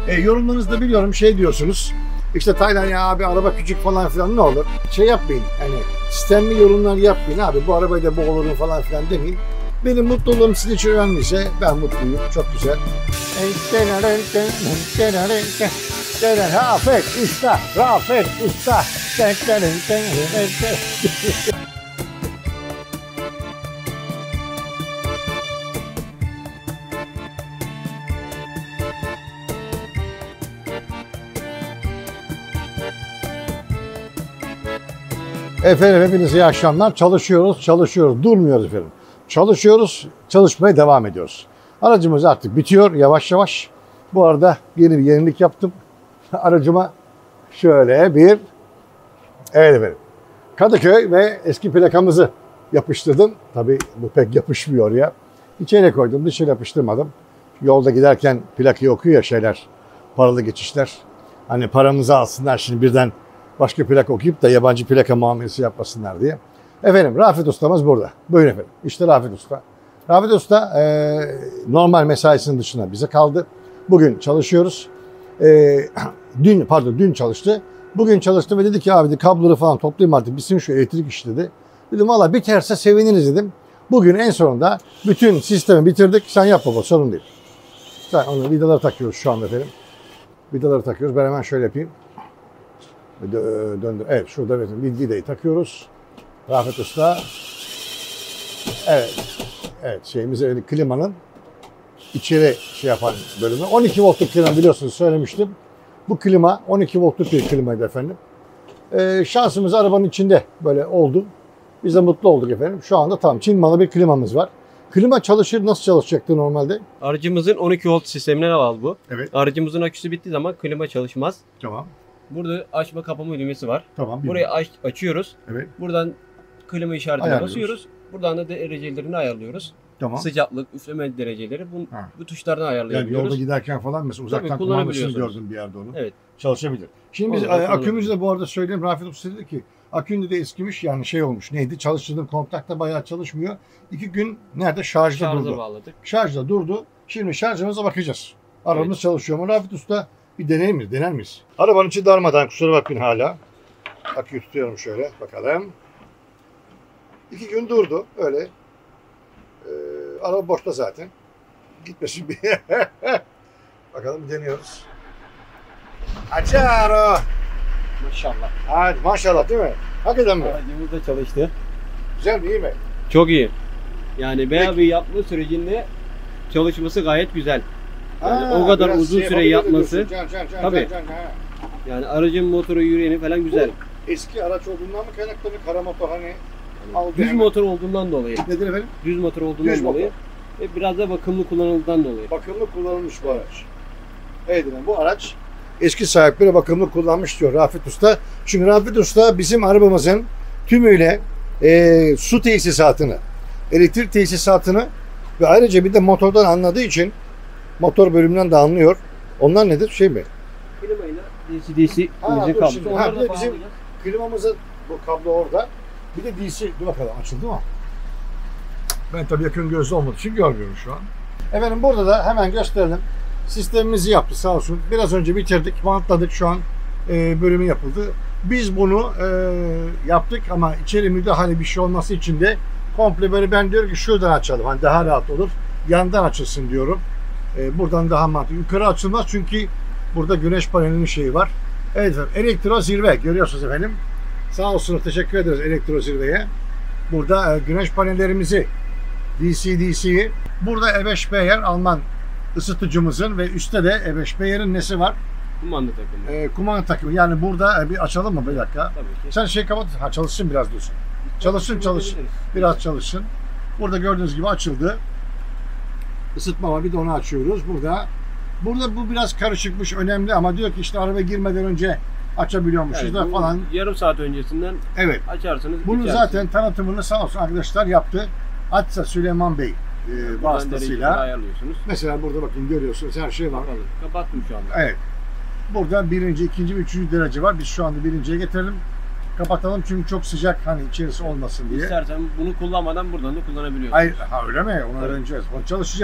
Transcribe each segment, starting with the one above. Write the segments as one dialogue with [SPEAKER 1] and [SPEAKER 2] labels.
[SPEAKER 1] Yorumlarınızda biliyorum şey diyorsunuz. İşte Taylan ya abi araba küçük falan filan ne olur. Şey yapmayın. Yani sistemli yorumlar yapmayın abi. Bu arabayı da bu olurum falan filan demeyin. Benim mutluluğum sizin için önemliyse ben mutluyum. Çok güzel. Rafet Usta, Rafet Usta. Efendim hepinize iyi akşamlar. Çalışıyoruz, durmuyoruz efendim. Çalışıyoruz, çalışmaya devam ediyoruz. Aracımız artık bitiyor yavaş yavaş. Bu arada yeni bir yenilik yaptım. Aracıma şöyle bir, evet efendim, Kadıköy ve eski plakamızı yapıştırdım. Tabii bu pek yapışmıyor ya. İçeri koydum, dışarı yapıştırmadım. Yolda giderken plakayı okuyor ya şeyler, paralı geçişler. Hani paramızı alsınlar şimdi birden başka plaka okuyup da yabancı plaka muamelesi yapmasınlar diye. Efendim Rafet Usta'mız burada. Buyurun efendim. İşte Rafet Usta. Rafet Usta normal mesaisinin dışına bize kaldı. Bugün çalışıyoruz. Dün çalıştı. Bugün çalıştı ve dedi ki abi kabloları falan toplayayım artık bitsin şu elektrik işi dedi. Dedim valla biterse seviniriz dedim. Bugün en sonunda bütün sistemi bitirdik. Sen yap baba sorun değil. Sen onu vidaları takıyoruz şu anda efendim. Vidaları takıyoruz. Ben hemen şöyle yapayım. Döndür. Evet şurada vidayı takıyoruz. Rafet Usta. Evet şeyimiz klimanın içeri şey yapan bölümü. 12 voltluk klima biliyorsunuz söylemiştim. Bu klima 12 voltluk bir klimaydı efendim. Şansımız arabanın içinde böyle oldu. Biz de mutlu olduk efendim. Şu anda tam Çin malı bir klimamız var. Klima çalışır, nasıl çalışacaktı normalde?
[SPEAKER 2] Aracımızın 12 volt sistemine bağlı bu.
[SPEAKER 1] Evet.
[SPEAKER 2] Aracımızın aküsü bittiği zaman klima çalışmaz.
[SPEAKER 1] Tamam.
[SPEAKER 2] Burada açma kapama düğmesi var.
[SPEAKER 1] Tamam.
[SPEAKER 2] Burayı açıyoruz.
[SPEAKER 1] Evet.
[SPEAKER 2] Buradan klima işaretine basıyoruz. Buradan da derecelerini ayarlıyoruz.
[SPEAKER 1] Tamam.
[SPEAKER 2] Sıcaklık, üfleme dereceleri bu tuşlardan ayarlayabiliyoruz.
[SPEAKER 1] Yani yolda giderken falan mesela uzaktan kumandasını gördüm bir yerde onu.
[SPEAKER 2] Evet.
[SPEAKER 1] Çalışabilir. Şimdi biz akümüzü de bu arada söyleyeyim. Rafet Usta dedi ki akünde de eskimiş yani şey olmuş. Neydi? Çalıştırdığım kontakta bayağı çalışmıyor. 2 gün nerede? Şarjda durdu.
[SPEAKER 2] Bağladık.
[SPEAKER 1] Şarjda durdu. Şimdi şarjımıza bakacağız. Arabamız çalışıyor mu? Rafet Usta bir dener miyiz? Arabanın içi darmadan kusura bakmayın hala. Aküyü tutuyorum şöyle bakalım. 2 gün durdu öyle. Araba boşta zaten. Gitmesin bir. Bakalım bir deniyoruz. Açar o.
[SPEAKER 2] Maşallah.
[SPEAKER 1] Hadi maşallah değil mi? Hakikaten mi?
[SPEAKER 2] Aracımız da çalıştı.
[SPEAKER 1] Güzel mi iyi mi?
[SPEAKER 2] Çok iyi. Yani bayağı bir yapma sürecinde çalışması gayet güzel. Yani o kadar uzun süre yapması. Tabii. Yani aracın motoru yürüyeni falan güzel.
[SPEAKER 1] Eski araç olduğundan mı kaynaklanıyor? Kara motor hani
[SPEAKER 2] düz motor olduğundan dolayı.
[SPEAKER 1] Nedir efendim?
[SPEAKER 2] Düz motor olduğundan dolayı. Ve biraz da bakımlı kullanıldığından dolayı.
[SPEAKER 1] Bakımlı kullanılmış bu araç. Evet efendim bu araç eski sahipleri bakımlı kullanmış diyor Rafet Usta. Çünkü Rafet Usta bizim arabamızın tümüyle su tesisatını, elektrik tesisatını ve ayrıca bir de motordan anladığı için motor bölümünden de anlıyor. Onlar nedir? Şey mi?
[SPEAKER 2] Klimayla DC kablosu.
[SPEAKER 1] Bir de bizim klimamızın bu kablo orada. Bir de DC. Dur bakalım açıldı mı? Ben tabii yakın gözlü olmadığı için görmüyorum şu an. Efendim burada da hemen gösterelim. Sistemimizi yaptı sağ olsun. Biraz önce bitirdik, bantladık şu an bölümü yapıldı. Biz bunu yaptık ama içeri müdahale bir şey olması için de komple böyle ben diyorum ki şuradan açalım. Hani daha rahat olur. Yandan açılsın diyorum. Buradan daha mantıklı. Yukarı açılmaz çünkü burada güneş panelinin şeyi var. Evet efendim elektro zirve görüyorsunuz efendim. Sağ olsun teşekkür ederiz elektro zirveye. Burada güneş panellerimizi DC-DC'yi. Burada E5 Alman ısıtıcımızın ve üstte de E5 nesi var?
[SPEAKER 2] Kumanda takımı.
[SPEAKER 1] Kumanda takımı. Yani burada bir açalım mı bir dakika?
[SPEAKER 2] Tabii ki.
[SPEAKER 1] Sen şey kapat. Ha çalışsın biraz diyorsun. Çalışsın. Biraz çalışsın. Burada gördüğünüz gibi açıldı. Isıtma var. Bir de onu açıyoruz. Burada bu biraz karışıkmış. Önemli ama diyor ki işte araba girmeden önce açabiliyormuşuz da falan.
[SPEAKER 2] Yarım saat öncesinden açarsanız.
[SPEAKER 1] Bunu zaten tanıtımını sağ olsun arkadaşlar yaptı. Atsa Süleyman Bey vasıtasıyla. Mesela burada bakın görüyorsunuz her şey var.
[SPEAKER 2] Kapattım şu anda.
[SPEAKER 1] Evet. Burada birinci, ikinci ve üçüncü derece var. Biz şu anda birinciye getirelim. Kapatalım çünkü çok sıcak hani içerisi olmasın diye.
[SPEAKER 2] İstersen bunu kullanmadan buradan da kullanabiliyorsun.
[SPEAKER 1] Hayır, öyle mi? Onu öğreneceğiz. Onu çalışacağız.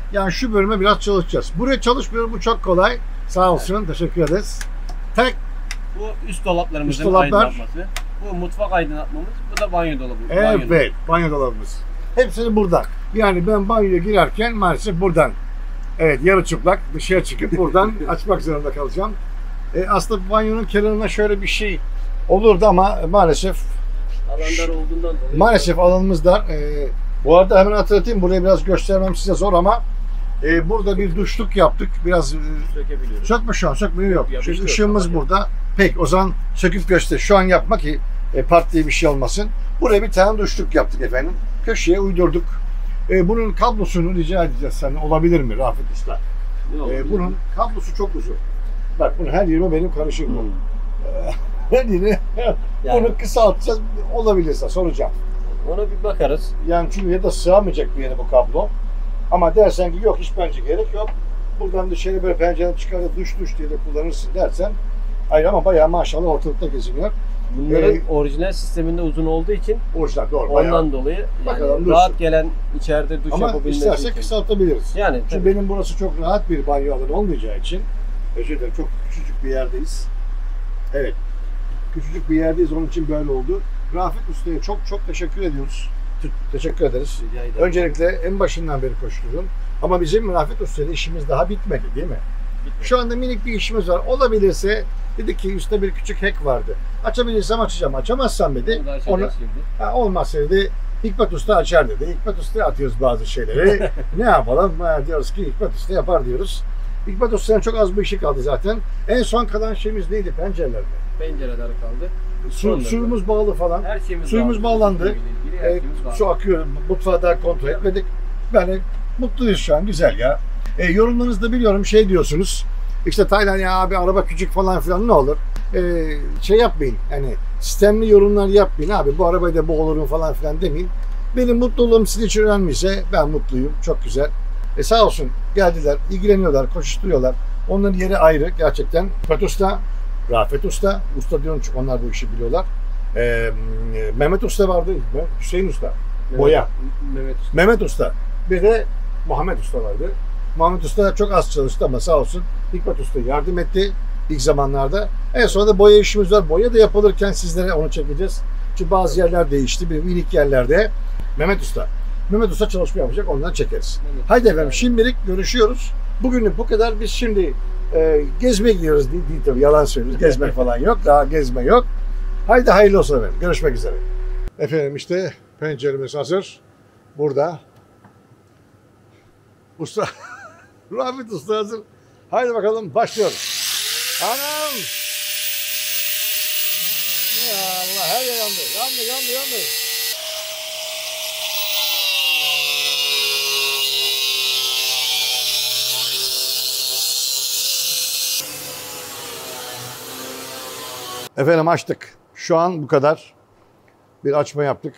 [SPEAKER 1] Yani şu bölüme biraz çalışacağız. Buraya çalışmıyorum, bu çok kolay. Sağ olsun, teşekkür ederiz. Tek
[SPEAKER 2] Bu üst dolaplarımızın
[SPEAKER 1] Üst dolaplar.
[SPEAKER 2] aydınlatması. Bu mutfak aydınlatmamız. Bu da banyo dolabı.
[SPEAKER 1] evet, banyo dolabımız. Hepsini buradan. Yani ben banyoya girerken maalesef buradan. Evet, yarı çıplak dışarı çıkıp buradan açmak zorunda kalacağım. Aslında banyonun kenarına şöyle bir şey olurdu ama maalesef
[SPEAKER 2] Alanlar olduğundan dolayı.
[SPEAKER 1] maalesef alanımız dar. Bu arada hemen hatırlatayım, burayı biraz göstermem size zor ama burada bir duşluk yaptık. Biraz
[SPEAKER 2] Sökebiliyoruz.
[SPEAKER 1] sökme şu an, sökmüyor yok.
[SPEAKER 2] Yapıştır.
[SPEAKER 1] Şimdi ışığımız burada. Peki o zaman söküp göster. Şu an yapma ki part diye bir şey olmasın. Buraya bir tane duşluk yaptık efendim. Köşeye uydurduk. Bunun kablosunu rica edeceğiz. Hani olabilir mi Rafet Usta? Bunun kablosu çok uzun. Bak bunun her yeri benim karışık bu. Her yeri
[SPEAKER 2] Yani.
[SPEAKER 1] bunu kısaltacağız. Olabilirse soracağım.
[SPEAKER 2] Ona bir bakarız.
[SPEAKER 1] Yani çünkü ya da sığamayacak bir yere bu kablo. Ama dersen ki yok hiç bence gerek yok. Buradan dışarı böyle pencereden çıkarıp duş diye de kullanırsın dersen. Hayır ama bayağı maşallah ortalıkta geziniyor.
[SPEAKER 2] Bunların orijinal sisteminde uzun olduğu için
[SPEAKER 1] Orijinal doğru bayağı.
[SPEAKER 2] ondan dolayı yani
[SPEAKER 1] Bakalım,
[SPEAKER 2] rahat
[SPEAKER 1] dursun.
[SPEAKER 2] gelen içeride duş
[SPEAKER 1] Ama
[SPEAKER 2] yapabilmesi
[SPEAKER 1] istersek
[SPEAKER 2] için.
[SPEAKER 1] kısaltabiliriz.
[SPEAKER 2] Yani
[SPEAKER 1] Çünkü
[SPEAKER 2] tabii.
[SPEAKER 1] benim burası çok rahat bir banyo alanı olmayacağı için. Özür dilerim çok küçücük bir yerdeyiz. Evet. Küçücük bir yerdeyiz onun için böyle oldu. Rafet Usta'ya çok çok teşekkür ediyoruz. Teşekkür ederiz.
[SPEAKER 2] Rica ederim.
[SPEAKER 1] Öncelikle en başından beri koşturuyorum. Ama bizim Rafet Usta'yla işimiz daha bitmedi değil mi?
[SPEAKER 2] Bitmedi.
[SPEAKER 1] Şu anda minik bir işimiz var. Olabilirse dedi ki üstte bir küçük hack vardı. Açabilirsem açacağım. Açamazsam dedi.
[SPEAKER 2] Onu da açacağız
[SPEAKER 1] Onu,
[SPEAKER 2] şimdi.
[SPEAKER 1] olmazsa dedi Hikmet Usta açar dedi. Hikmet Usta'ya atıyoruz bazı şeyleri. Ne yapalım? Diyoruz ki Hikmet Usta yapar diyoruz. Hikmet Usta'nın çok az bir işi kaldı zaten. En son kalan şeyimiz neydi? Pencereler mi?
[SPEAKER 2] Pencereler kaldı. Onları
[SPEAKER 1] Suyumuz bağlı falan.
[SPEAKER 2] Her şeyimiz
[SPEAKER 1] Suyumuz bağlandı.
[SPEAKER 2] Ilgili her şeyimiz bağlı.
[SPEAKER 1] Su akıyor. Mutfağı daha kontrol etmedik. Yani mutluyuz şu an. Güzel ya. Yorumlarınızda biliyorum şey diyorsunuz. İşte Taylan ya abi araba küçük falan filan ne olur. Şey yapmayın. Yani sistemli yorumlar yapmayın abi. Bu arabayı da bu olurum falan filan demeyin. Benim mutluluğum sizin için önemliyse ben mutluyum. Çok güzel. Sağ olsun geldiler, ilgileniyorlar, koşuşturuyorlar. Onların yeri ayrı gerçekten. Rafet Usta, Rafet Usta, usta diyorum çünkü onlar bu işi biliyorlar. Mehmet Usta vardı, Hüseyin Usta, boya. Mehmet Usta, bir de Muhammed Usta vardı. Muhammed Usta çok az çalıştı ama sağ olsun Hikmet Usta yardım etti ilk zamanlarda. En sonra da boya işimiz var. Boya da yapılırken sizlere onu çekeceğiz. Çünkü bazı yerler değişti. Bir minik yerlerde Mehmet Usta. Mehmet Usta çalışma yapacak, ondan çekeriz. Haydi efendim, şimdilik görüşüyoruz. Bugünlük bu kadar. Biz şimdi gezmeye gidiyoruz. Değil tabii, yalan söylüyoruz. Gezmek falan yok. Daha gezme yok. Haydi hayırlı olsun efendim. Görüşmek üzere. Efendim işte penceremiz hazır. Burada. Usta. Rafet Usta hazır. Haydi bakalım başlıyoruz. Anam. Ya Allah, her yer yandı. Yandı. Efendim açtık. Şu an bu kadar. Bir açma yaptık.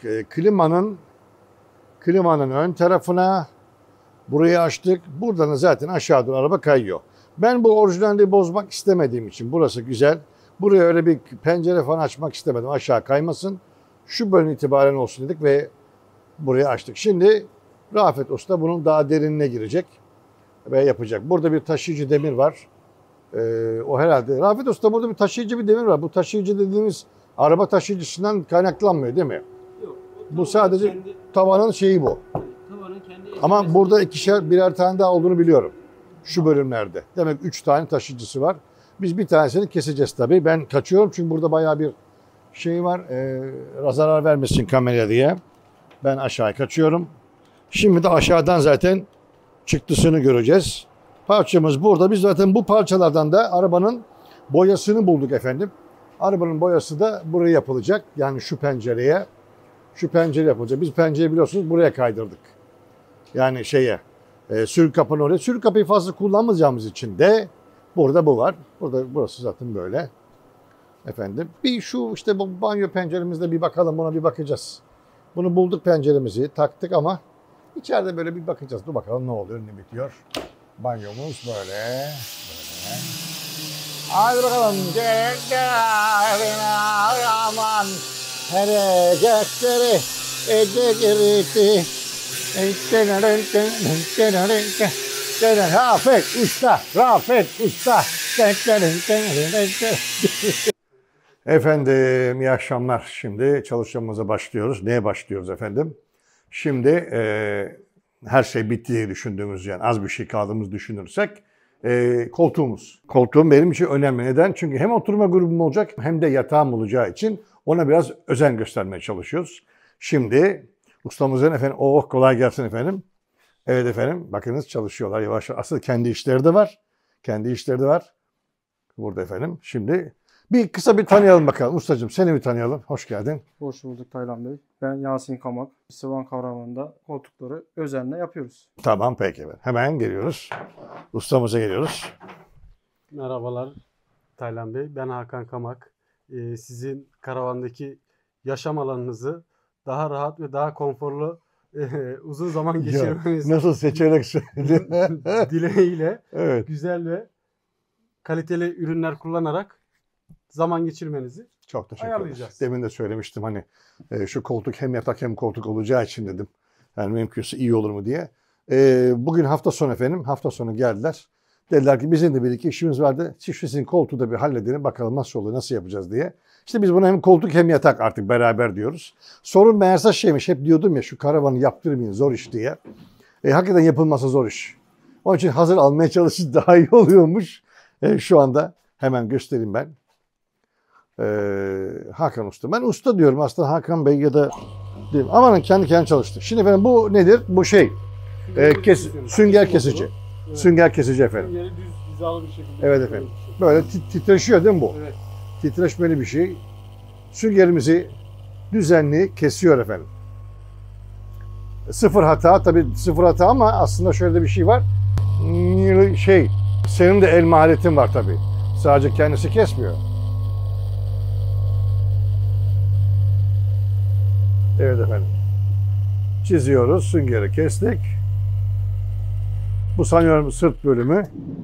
[SPEAKER 1] Klimanın ön tarafına burayı açtık. Buradan zaten aşağı doğru araba kayıyor. Ben bu orijinalliği bozmak istemediğim için burası güzel. Buraya öyle bir pencere falan açmak istemedim. Aşağı kaymasın. Şu bölüm itibaren olsun dedik ve burayı açtık. Şimdi Rafet Usta bunun daha derinine girecek ve yapacak. Burada bir taşıyıcı demir var. O herhalde. Rafet Usta burada bir taşıyıcı bir demir var. Bu taşıyıcı dediğimiz araba taşıyıcısından kaynaklanmıyor değil mi?
[SPEAKER 2] Yok,
[SPEAKER 1] Bu sadece tavanın şeyi bu.
[SPEAKER 2] tavanın kendi
[SPEAKER 1] Ama burada birer tane daha olduğunu biliyorum. Şu bölümlerde. Demek 3 tane taşıyıcısı var. Biz bir tanesini keseceğiz tabii. Ben kaçıyorum çünkü burada bayağı bir şey var. Zarar vermesin kameraya diye. Ben aşağı kaçıyorum. Şimdi de aşağıdan zaten çıktısını göreceğiz. Parçamız burada. Biz zaten bu parçalardan da arabanın boyasını bulduk efendim. Arabanın boyası da buraya yapılacak. Yani şu pencereye. Şu pencere yapılacak. Biz pencereyi biliyorsunuz buraya kaydırdık. Yani sürgü kapının oraya. Sürgü kapıyı fazla kullanmayacağımız için de burada bu var. Burası zaten böyle. Efendim. Bir şu işte bu banyo penceremizde bir bakalım. Buna bir bakacağız. Bunu bulduk, penceremizi taktık ama içeride böyle bir bakacağız. Dur bakalım ne oluyor, ne bitiyor. Banyomuz böyle. Hadi bakalım. Aman hareketleri ede girdi. Rafet Usta, Rafet Usta. Efendim iyi akşamlar. Şimdi çalışmamıza başlıyoruz. Neye başlıyoruz efendim? Şimdi her şey bitti diye düşündüğümüz, yani az bir şey kaldığımız düşünürsek koltuğumuz. Koltuğum benim için önemli. Neden? Çünkü hem oturma grubum olacak hem de yatağım olacağı için ona biraz özen göstermeye çalışıyoruz. Şimdi ustamızın efendim, oh kolay gelsin efendim. Evet efendim, bakınız çalışıyorlar yavaş yavaş. Aslında kendi işleri de var. Kendi işleri de var. Burada efendim. Şimdi kısa bir tanıyalım bakalım. Ustacığım seni bir tanıyalım. Hoş geldin.
[SPEAKER 3] Hoş bulduk Taylan Bey. Ben Yasin Kamak. Sıvan Kavramı'nda koltukları özenle yapıyoruz.
[SPEAKER 1] Tamam peki efendim. Hemen geliyoruz. Ustamıza geliyoruz.
[SPEAKER 4] Merhabalar Taylan Bey. Ben Hakan Kamak. Sizin karavandaki yaşam alanınızı daha rahat ve daha konforlu uzun zaman geçirmeniz
[SPEAKER 1] Nasıl seçerek söyledin?
[SPEAKER 4] dileğiyle
[SPEAKER 1] Evet.
[SPEAKER 4] güzel ve kaliteli ürünler kullanarak zaman geçirmenizi
[SPEAKER 1] Çok teşekkür ederiz.
[SPEAKER 4] ayarlayacağız.
[SPEAKER 1] Demin de söylemiştim hani şu koltuk hem yatak hem koltuk olacağı için dedim. Yani mümkünse iyi olur mu diye. Bugün hafta sonu efendim. Hafta sonu geldiler. Dediler ki bizim de bir iki işimiz vardı. Sizin koltuğu da bir halledelim. Bakalım nasıl oluyor, nasıl yapacağız diye. İşte biz buna hem koltuk hem yatak artık beraber diyoruz. Sorun meğerse şeymiş. Hep diyordum ya şu karavanı yaptırmayın zor iş diye. Hakikaten yapılması zor iş. Onun için hazır almaya çalışınca daha iyi oluyormuş. Şu anda hemen göstereyim ben. Hakan Usta. Ben usta diyorum aslında Hakan Bey ya da diyeyim. Amanın kendi kendine çalıştı. Şimdi efendim bu nedir? Bu şey sünger kesici.
[SPEAKER 4] Evet.
[SPEAKER 1] Sünger kesici efendim.
[SPEAKER 4] Yeri düz hizalı bir şekilde.
[SPEAKER 1] Evet efendim. Böyle titreşiyor değil mi bu?
[SPEAKER 4] Evet.
[SPEAKER 1] Titreşmeli bir şey. Süngerimizi düzenli kesiyor efendim. Sıfır hata, tabii sıfır hata ama aslında şöyle de bir şey var. Senin de el maharetin var tabii. Sadece kendisi kesmiyor. Evet efendim. Çiziyoruz. Süngeri kestik. Bu sanıyorum sırt bölümü.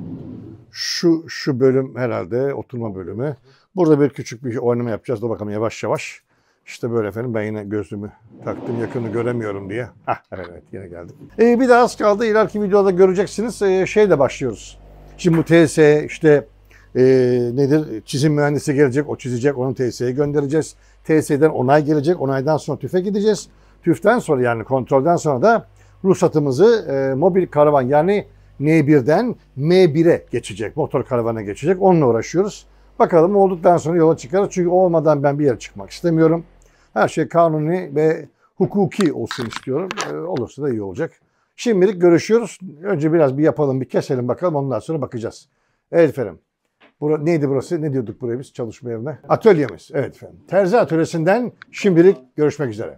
[SPEAKER 1] Şu bölüm herhalde oturma bölümü. Burada bir küçük bir oynama yapacağız. Dur bakalım yavaş yavaş. İşte böyle efendim. Ben yine gözlüğümü taktım. Yakını göremiyorum diye. Evet yine geldim. Bir de az kaldı. İleriki videoda göreceksiniz. Şeyle başlıyoruz. Şimdi bu TS işte nedir? Çizim mühendisi gelecek. O çizecek. Onu TS'ye göndereceğiz. TS'den onay gelecek. Onaydan sonra TÜF'e gideceğiz. TÜF'ten sonra yani kontrolden sonra da ruhsatımızı mobil karavan yani N1'den M1'e geçecek. Motor karavana geçecek. Onunla uğraşıyoruz. Bakalım olduktan sonra yola çıkarız. Çünkü olmadan ben bir yere çıkmak istemiyorum. Her şey kanuni ve hukuki olsun istiyorum. Olursa da iyi olacak. Şimdilik görüşüyoruz. Önce biraz bir yapalım, bir keselim bakalım. Ondan sonra bakacağız. Evet efendim. Neydi burası? Ne diyorduk buraya biz çalışma yerine? Atölyemiz. Evet efendim. Terzi atölyesinden şimdilik görüşmek üzere.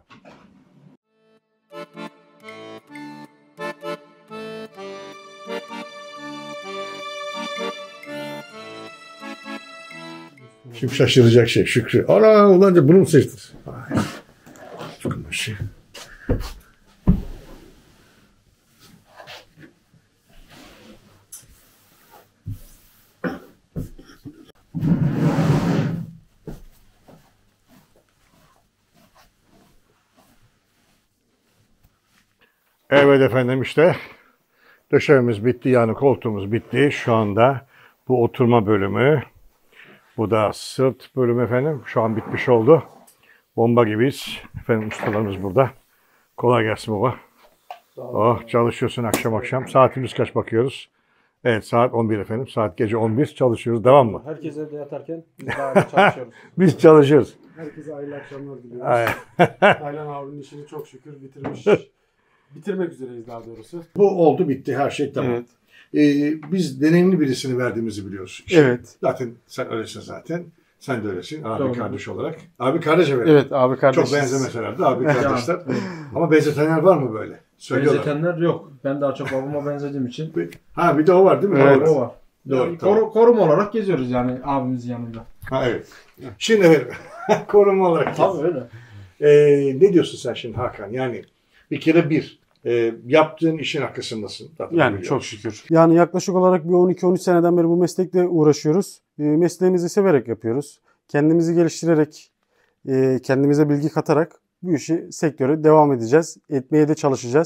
[SPEAKER 1] Şimdi şaşıracak şey Şükrü. Ana ulan bunu mu seçtin? Şey. Evet efendim işte döşememiz bitti yani koltuğumuz bitti. Şu anda bu oturma bölümü, bu da sırt bölümü efendim şu an bitmiş oldu. Bomba gibiyiz. Efendim ustalarımız burada. Kolay gelsin baba. Oh çalışıyorsun akşam akşam. Saatimiz kaç bakıyoruz? Evet saat 11 efendim. Saat gece 11 çalışıyoruz. Devam mı?
[SPEAKER 3] Herkes evde yatarken biz daha çalışıyoruz.
[SPEAKER 1] Biz çalışıyoruz.
[SPEAKER 4] Herkese hayırlı akşamlar diliyoruz.
[SPEAKER 1] Aynen.
[SPEAKER 4] Taylan abinin işini çok şükür bitirmiş. Bitirmek üzereyiz daha doğrusu.
[SPEAKER 1] Bu oldu bitti her şey tamam.
[SPEAKER 4] Evet.
[SPEAKER 1] Biz deneyimli birisini verdiğimizi biliyoruz.
[SPEAKER 4] Evet.
[SPEAKER 1] Zaten sen öylesin zaten. Sen de öylesin. Abi
[SPEAKER 3] Doğru.
[SPEAKER 1] kardeş olarak. Abi kardeş efendim.
[SPEAKER 3] Evet abi kardeşiz.
[SPEAKER 1] Çok benzemeseler de abi kardeşler. Ama benzetenler var mı böyle? Söylüyorlar.
[SPEAKER 3] Benzetenler yok. Ben daha çok babama benzediğim için.
[SPEAKER 1] Ha bir de o var değil mi?
[SPEAKER 3] Evet.
[SPEAKER 1] Doğru.
[SPEAKER 3] O var.
[SPEAKER 1] Doğru,
[SPEAKER 3] Yani
[SPEAKER 1] tamam.
[SPEAKER 3] koruma olarak geziyoruz yani abimizin yanında.
[SPEAKER 1] Ha evet. Şimdi efendim koruma olarak.
[SPEAKER 3] Tabii öyle.
[SPEAKER 1] Ne diyorsun sen şimdi Hakan? Yani bir kere yaptığın işin arkasındasın. Zaten
[SPEAKER 4] Yani
[SPEAKER 1] biliyorum.
[SPEAKER 4] çok şükür. Yani yaklaşık olarak bir 12-13 seneden beri bu meslekle uğraşıyoruz. Mesleğimizi severek yapıyoruz. Kendimizi geliştirerek, kendimize bilgi katarak bu işi, sektöre devam edeceğiz. Etmeye de çalışacağız.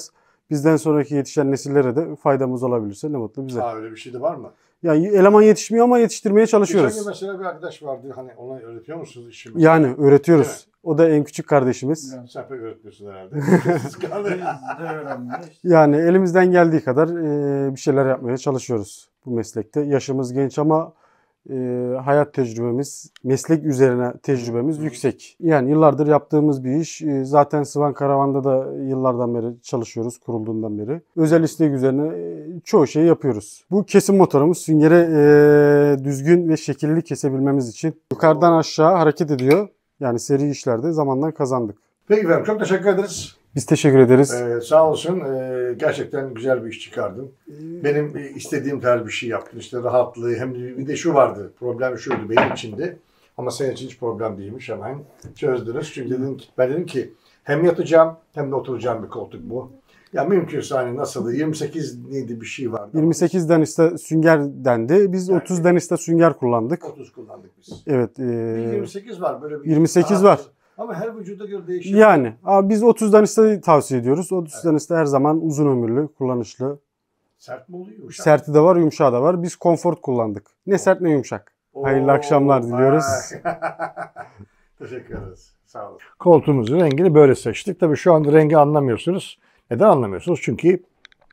[SPEAKER 4] Bizden sonraki yetişen nesillere de faydamız olabilirse ne mutlu bize.
[SPEAKER 1] Öyle bir şey de var mı?
[SPEAKER 4] Yani eleman yetişmiyor ama yetiştirmeye çalışıyoruz.
[SPEAKER 1] Geçen gün mesela bir arkadaş vardı, hani ona öğretiyor musunuz işi?
[SPEAKER 4] Yani öğretiyoruz.
[SPEAKER 1] Evet.
[SPEAKER 4] O da en küçük kardeşimiz.
[SPEAKER 1] Sen pek öğretmiyorsun herhalde. Siz kalın.
[SPEAKER 4] Yani elimizden geldiği kadar bir şeyler yapmaya çalışıyoruz bu meslekte. Yaşımız genç ama hayat tecrübemiz, meslek üzerine tecrübemiz yüksek. Yani yıllardır yaptığımız bir iş. Zaten Sıvan Karavan'da da yıllardan beri çalışıyoruz, kurulduğundan beri. Özel istek üzerine çoğu şeyi yapıyoruz. Bu kesim motorumuz süngeri düzgün ve şekilli kesebilmemiz için yukarıdan aşağı hareket ediyor. Yani seri işlerde zamandan kazandık.
[SPEAKER 1] Peki efendim, çok teşekkür ederiz.
[SPEAKER 4] Biz teşekkür ederiz.
[SPEAKER 1] Sağ olsun. Gerçekten güzel bir iş çıkardın. Benim istediğim tarz bir şey yaptın. İşte rahatlığı, hem de bir de şu vardı. Problem şuydu benim içindi. Ama senin için hiç problem değilmiş, hemen çözdünüz. Çünkü ben dedim ki hem yatacağım hem de oturacağım bir koltuk bu. Ya mümkünse hani nasıl 28 neydi bir şey vardı.
[SPEAKER 4] 28 daniste sünger dendi. Biz 30 daniste sünger kullandık.
[SPEAKER 1] 30 kullandık biz.
[SPEAKER 4] Evet.
[SPEAKER 1] Bir 28 var böyle bir.
[SPEAKER 4] 28 var.
[SPEAKER 1] Ama her vücuda göre değişiyor.
[SPEAKER 4] Yani biz 30 daniste tavsiye ediyoruz. 30 daniste her zaman uzun ömürlü, kullanışlı.
[SPEAKER 1] Sert mi oluyor? Yumuşak.
[SPEAKER 4] Serti de var, yumuşağı da var. Biz Comfort kullandık. Ne sert ne yumuşak. Hayırlı akşamlar diliyoruz.
[SPEAKER 1] Teşekkür ederiz. Sağ olun. Koltuğumuzun rengini böyle seçtik. Tabii şu anda rengi anlamıyorsunuz. Neden anlamıyorsunuz? Çünkü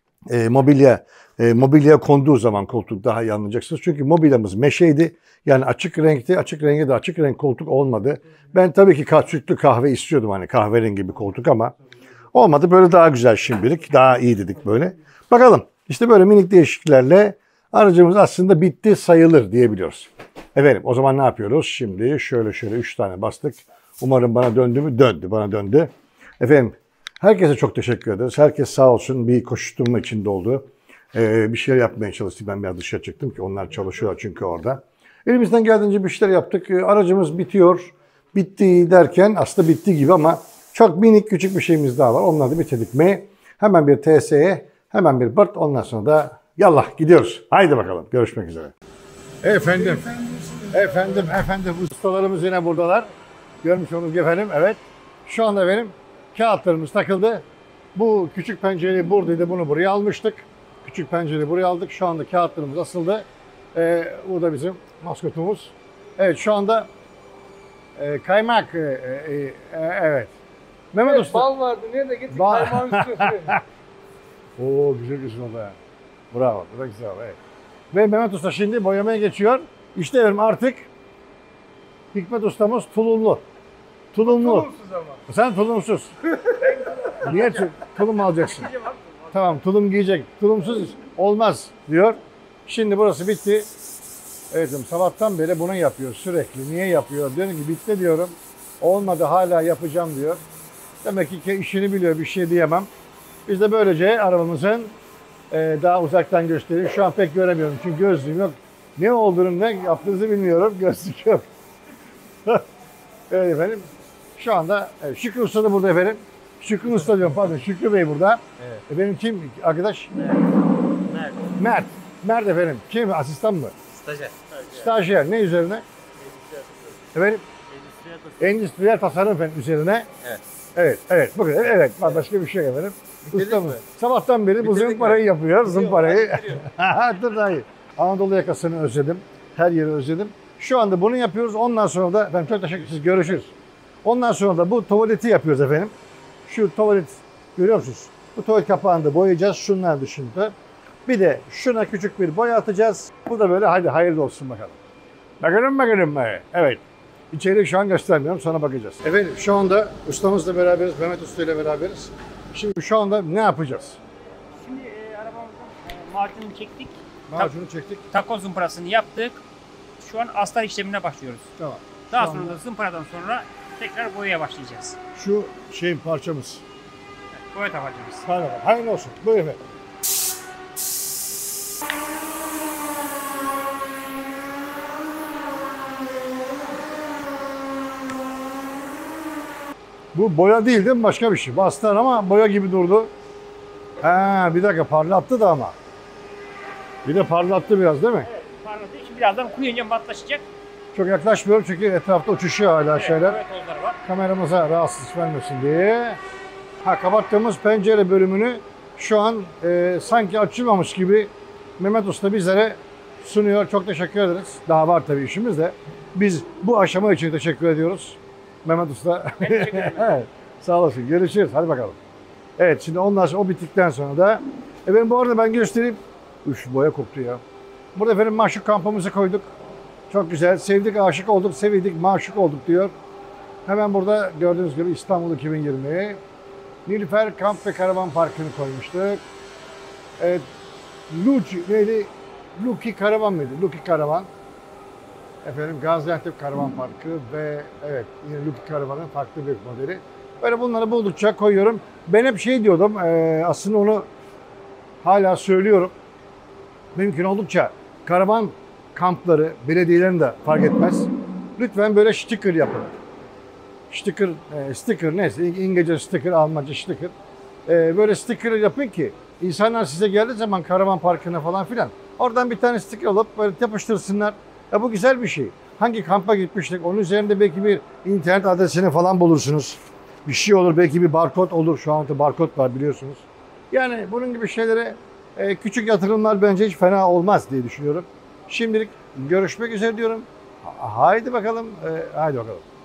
[SPEAKER 1] mobilya konduğu zaman koltuk daha iyi anlayacaksınız. Çünkü mobilyamız meşeydi. Yani açık renkti. Açık renge de açık renk koltuk olmadı. Ben tabii ki sütlü kahve istiyordum, hani kahverengi bir koltuk, ama olmadı. Böyle daha güzel şimdilik. Daha iyi dedik böyle. Bakalım. İşte böyle minik değişikliklerle aracımız aslında bitti sayılır diyebiliyoruz. Efendim o zaman ne yapıyoruz? Şimdi şöyle 3 tane bastık. Umarım bana döndü mü? Döndü. Bana döndü. Efendim herkese çok teşekkür ederiz. Herkes sağ olsun, bir koşturma içinde oldu. Bir şeyler yapmaya çalıştık. Ben biraz dışarı çıktım ki onlar çalışıyorlar çünkü orada. Elimizden geldiğince bir şeyler yaptık. Aracımız bitiyor. Bitti derken aslında bitti gibi ama çok minik küçük bir şeyimiz daha var. Onları da bitirdik mi? Hemen bir TSE, hemen bir BIRT, ondan sonra da yallah gidiyoruz. Haydi bakalım. Görüşmek üzere. Efendim ustalarımız yine buradalar. Görmüş olduğunuz gibi efendim. Evet. Şu anda benim kağıtlarımız takıldı. Bu küçük pencereyi buradaydı. Bunu buraya almıştık. Küçük pencereyi buraya aldık. Şu anda kağıtlarımız asıldı. Burada bizim maskotumuz. Evet şu anda kaymak. Evet. Mehmet
[SPEAKER 3] Evet,
[SPEAKER 1] Usta.
[SPEAKER 3] bal vardı. Nerede gittik?
[SPEAKER 1] Bal.
[SPEAKER 3] Kaymağın üstüne.
[SPEAKER 1] Oo güzel oldu ya. Bravo. Bu da güzel. Evet. Ve Mehmet Usta şimdi boyamaya geçiyor. İşte efendim artık Hikmet Ustamız tulumlu.
[SPEAKER 3] Tulumsuz ama.
[SPEAKER 1] Sen tulumsuz. Niye tulum alacaksın? Tamam, tulum giyecek. Tulumsuz olmaz diyor. Şimdi burası bitti. Evet, sabahtan beri bunu yapıyor sürekli. Niye yapıyor? Diyorum ki bitti diyorum. Olmadı, hala yapacağım diyor. Demek ki işini biliyor, bir şey diyemem. Biz de böylece arabamızın daha uzaktan göstereyim. Şu an pek göremiyorum çünkü gözlüğüm yok. Ne olduğunu, ne yaptığınızı bilmiyorum. Gözlük yok. Evet efendim. Şu anda Şükrü Usta da burada efendim. Şükrü Usta diyorum, pardon. Şükrü Bey burada.
[SPEAKER 2] Evet.
[SPEAKER 1] Benim kim arkadaş?
[SPEAKER 2] Mert.
[SPEAKER 1] Mert. Mert efendim. Kim? Asistan mı?
[SPEAKER 2] Stajyer.
[SPEAKER 1] Stajyer. Ne üzerine? Efendim? Endüstriyel tasarım efendim üzerine.
[SPEAKER 2] Evet.
[SPEAKER 1] Evet. Bu kadar. Evet. Başka bir şey yok efendim. Ustamız. Sabahtan beri bu
[SPEAKER 2] Bitirdik
[SPEAKER 1] zımparayı yapıyor. Zımparayı. Dur daha iyi. Anadolu yakasını özledim. Her yeri özledim. Şu anda bunu yapıyoruz. Ondan sonra da efendim çok teşekkür ederiz. Görüşürüz. Ondan sonra da bu tuvaleti yapıyoruz efendim. Şu tuvalet görüyor musunuz? Bu tuvalet kapağını da boyayacağız. Şunlar dışında. Bir de şuna küçük bir boya atacağız. Bu da böyle hadi hayırlı olsun bakalım. Bakalım. Evet. İçeriği şu an göstermiyorum. Sonra bakacağız. Efendim şu anda ustamızla beraberiz. Mehmet Usta ile beraberiz. Şimdi şu anda ne yapacağız?
[SPEAKER 5] Şimdi arabamızın macununu çektik.
[SPEAKER 1] Macunu çektik.
[SPEAKER 5] Takoz zımparasını yaptık. Şu an astar işlemine başlıyoruz.
[SPEAKER 1] Tamam.
[SPEAKER 5] Daha
[SPEAKER 1] Şu
[SPEAKER 5] sonra
[SPEAKER 1] anda-
[SPEAKER 5] da zımparadan sonra tekrar boyaya başlayacağız.
[SPEAKER 1] Şu şeyin parçamız.
[SPEAKER 5] Evet, boya tapacağımız.
[SPEAKER 1] Hadi bakalım. Hayırlı olsun. Buyurun efendim. Bu boya değil mi? Başka bir şey. Bastılar ama boya gibi durdu. Ha, bir dakika parlattı da ama. Bir de parlattı biraz değil mi?
[SPEAKER 5] Evet, parladı. Şimdi birazdan kuruyunca matlaşacak.
[SPEAKER 1] Çok yaklaşmıyorum çünkü etrafta uçuşuyor hala şeyler.
[SPEAKER 5] Evet, boya tozları var.
[SPEAKER 1] Kameramıza rahatsızlık vermesin diye. Ha, kapattığımız pencere bölümünü şu an sanki açılmamış gibi Mehmet Usta bizlere sunuyor. Çok teşekkür ederiz. Daha var tabii işimiz de. Biz bu aşama için teşekkür ediyoruz. Mehmet Usta. Evet, sağ olasın. Görüşürüz. Hadi bakalım. Evet, şimdi ondan sonra o bittikten sonra da efendim bu arada ben göstereyim. Üf, boya koktu ya. Burada efendim maşuk kampımızı koyduk. Çok güzel. Sevdik, aşık olduk, sevildik, maşuk olduk diyor. Hemen burada gördüğünüz gibi İstanbul 2020. Nilüfer Kamp ve Karavan Parkı'nı koymuştuk. Evet. Luki Karavan mıydı? Luki Karavan. Efendim Gaziantep Karavan Parkı ve evet yine Luki Karavan'ın farklı bir modeli. Böyle bunları buldukça koyuyorum. Ben hep şey diyordum, aslında onu hala söylüyorum. Mümkün oldukça karavan kampları, belediyelerin de fark etmez. Lütfen böyle sticker yapın. Sticker neyse İngilizce sticker, Almanca sticker. Böyle sticker yapın ki insanlar size geldiği zaman karavan parkına falan filan oradan bir tane sticker alıp böyle yapıştırsınlar. Ya bu güzel bir şey. Hangi kampa gitmiştik? Onun üzerinde belki bir internet adresini falan bulursunuz. Bir şey olur, belki bir barkod olur. Şu anda barkod var biliyorsunuz. Yani bunun gibi şeylere küçük yatırımlar bence hiç fena olmaz diye düşünüyorum. Şimdilik görüşmek üzere diyorum. Haydi bakalım. Haydi bakalım.